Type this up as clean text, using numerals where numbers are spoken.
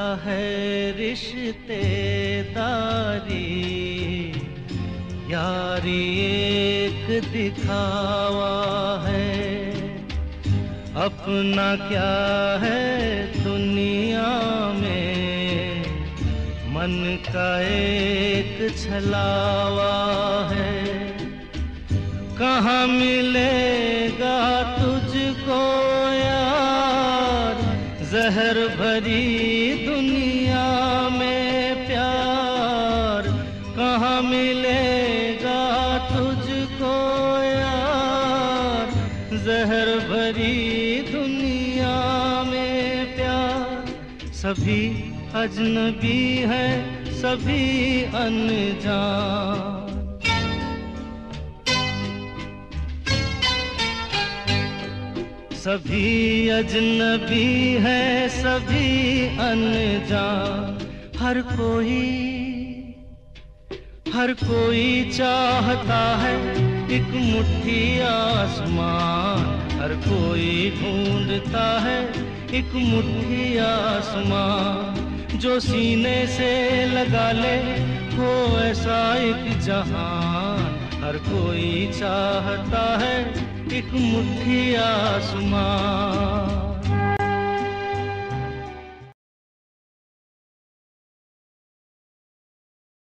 है रिश्तेदारी, यारी एक दिखावा है। अपना क्या है दुनिया में, मन का एक छलावा है। कहाँ मिलेगा तुझको यार, जहर भरी दुनिया में प्यार। कहाँ मिलेगा तुझको यार, जहर भरी दुनिया में प्यार। सभी अजनबी हैं, सभी अनजान। सभी अजनबी हैं, सभी अनजान। हर कोई चाहता है एक मुट्ठी आसमान। हर कोई ढूंढता है एक मुट्ठी आसमान, जो सीने से लगा ले हो ऐसा एक जहान। हर कोई चाहता है एक मुट्ठी आसमान।